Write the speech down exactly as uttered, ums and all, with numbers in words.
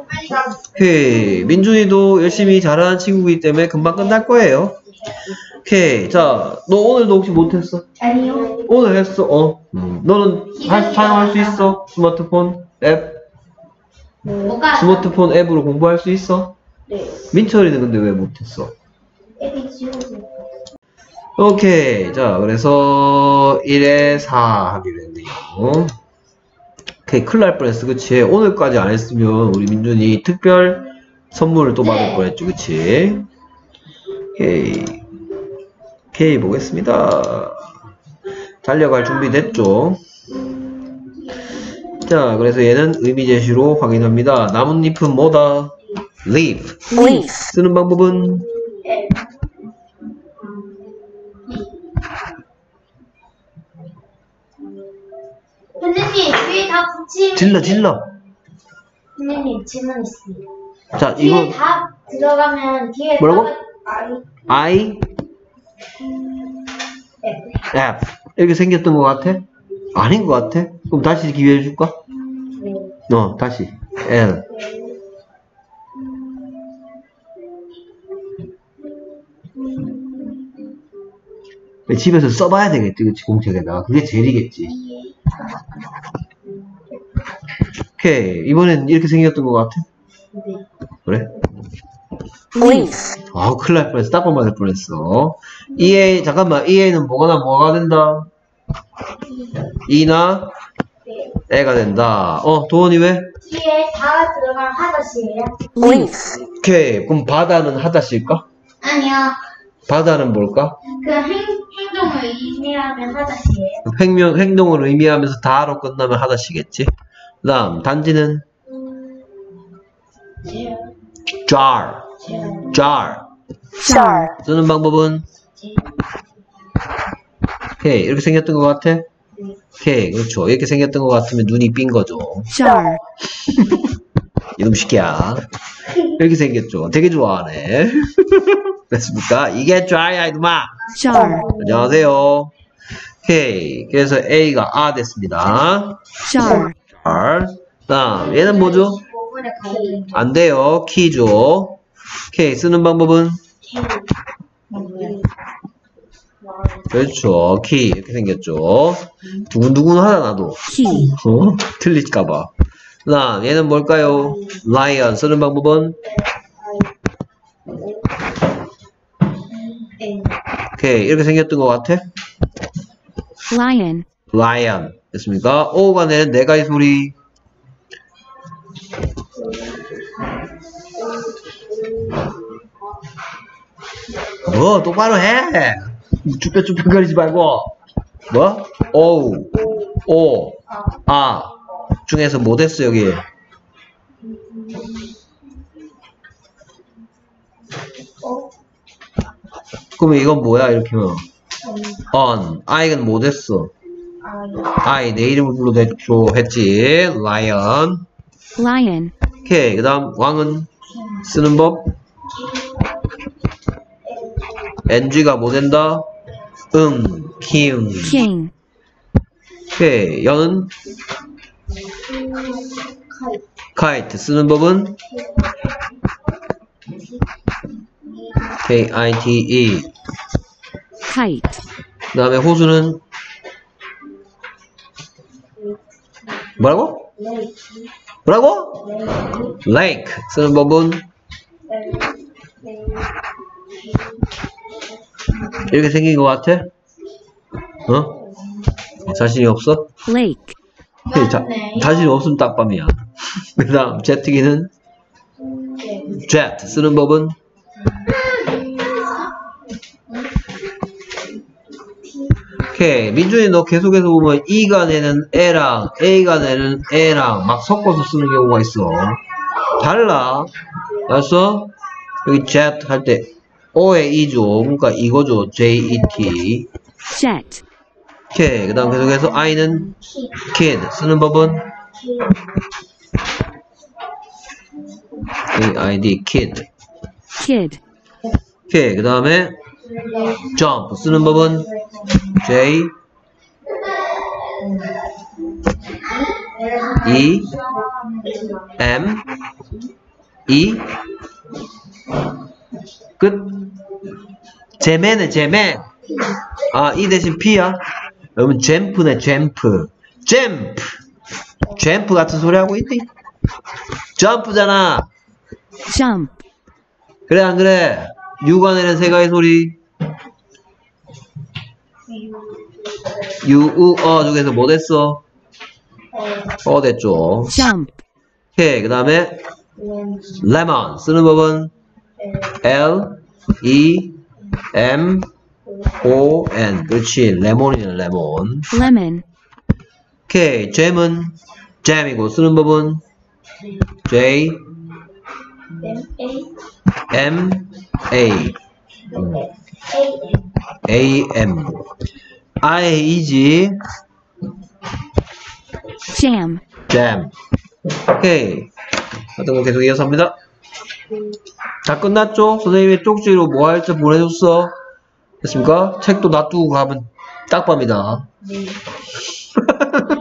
오케이. 민준이도 열심히 잘하는 친구이기 때문에 금방 끝날 거예요. 오케이. 자, 너 오늘도 혹시 못했어? 아니요. 오늘 했어. 어. 음. 너는 할, 사용할 수 있어? 스마트폰 앱? 뭐가? 스마트폰 앱으로 공부할 수 있어? 네. 민철이는 근데 왜 못했어? 앱이 지워져. 오케이. 자, 그래서 일에 사 하기로 했네요. 오케이. 큰일 날 뻔했어. 그치? 오늘까지 안 했으면 우리 민준이 특별 선물을 또 받을 뻔했죠. 그치? 오케이. 오케이. 보겠습니다. 달려갈 준비 됐죠? 자, 그래서 얘는 의미 제시로 확인합니다. 나뭇잎은 뭐다? leaf. leaf. 쓰는 방법은 선생님, 뒤에 다 붙이면. 질러 질러. 선생님, 질문 있습니다. 자, 뒤에 이거 다 들어가면 뒤에 뭐라고? 다 I F. F 이렇게 생겼던 것 같아? 아닌 것 같아? 그럼 다시 기회해 줄까? 네. 어, 다시 L. 집에서 써봐야 되겠지, 그치? 공책에다가. 그게 제일이겠지. 오케이. 이번엔 이렇게 생겼던 것 같아? 네. 그래? leaf. 아, 큰일 날 뻔했어. 딱밤 맞을 뻔했어. 이에, 잠깐만. 이에는 뭐가나 뭐가 된다? 이나 애가 된다. 어, 도원이 왜? 뒤에 다 들어가면 하다시예요? leaf. 오케이. 그럼 바다는 하다시일까? 아니요. 바다는 뭘까? 그 행, 행동을 의미하면 하다시예요? 행명, 행동을 의미하면서 다로 끝나면 하다시겠지. 그 다음, 단지는 jar. jar. jar. 쓰는 방법은 오케이. 이렇게 생겼던 것 같아? 오케이. 그렇죠. 이렇게 생겼던 것 같으면 눈이 삔 거죠. jar. 이놈 새끼야. 이렇게 생겼죠. 되게 좋아하네. 됐습니까? 이게 jar야, 이놈아. jar. 안녕하세요. 오케이. 그래서 A가 아 됐습니다. jar. jar. 다음, 얘는 뭐죠? 오 분에 가야 안 돼요. 키죠. 오케이. 쓰는 방법은? 그렇죠. 키. 이렇게 생겼죠. 두근두근 하다, 나도. key. 어? 틀릴까봐. 그 다음, 얘는 뭘까요? lion. 쓰는 방법은? 오케이. 이렇게 생겼던 것 같아? lion. lion. 됐습니까? O가 내는 네 가지 소리. 뭐, 똑바로 해! 쭈뼛쭈뼛거리지 말고. 뭐? O, O, 아. 중에서 뭐 됐어, 여기? 그러면 이건 뭐야, 이렇게 하면? on. I는 뭐 됐어? I, 내 이름을 불러댔죠. 했지. lion. lion. 오케이. 그 다음, 왕은 쓰는 법. 엔지가 뭐 된다? 응, king. king. 오케이. 연은 kite. 쓰는 법은 K I T E. kite. 그 다음에 호수는 뭐라고? 뭐라고? lake. 쓰는 법은 이렇게 생긴 것 같아? 어? 자신이 없어? lake. 네, 자, 자신이 없으면 딱밤이야. 그 다음 제트기는 jet. 쓰는 법은 오케이. 민준이 너 계속해서 보면 E가 내는 E랑 A가 내는 E랑 막 섞어서 쓰는 경우가 있어. 달라. 알았어? 여기 jet 할 때 O의 E죠. 그러니까 이거죠. J E T. jet. 오케이. 그 다음 계속해서 I는 kid. 쓰는 법은 A I D kid. kid. 오케이. 그 다음에 jump. 쓰는 법은 J E M 이 끝. 제매네 제매. 아, 이 대신 P야. 여러분 잼프네 잼프. 잼프. 잼프 같은 소리 하고 있니? 점프잖아. jump, 그래 안 그래? 유가 내는 세 가지 소리. 유, 우, 어 중에서 뭐 됐어? 어 됐죠. jump, 오케이. 그 다음에 lemon 쓰는 법은 L, E, M, O, N. 그렇지. 레몬이네 레몬. lemon, 오케이. 잼은 잼이고 쓰는 법은 J, M, A. A, M. I이지. jam, 잼. 오케이. 어떤 거 계속 이어서 합니다. 다 끝났죠? 선생님이 쪽지로 뭐 할지 보내줬어. 됐습니까? 책도 놔두고 가면 딱 밥니다.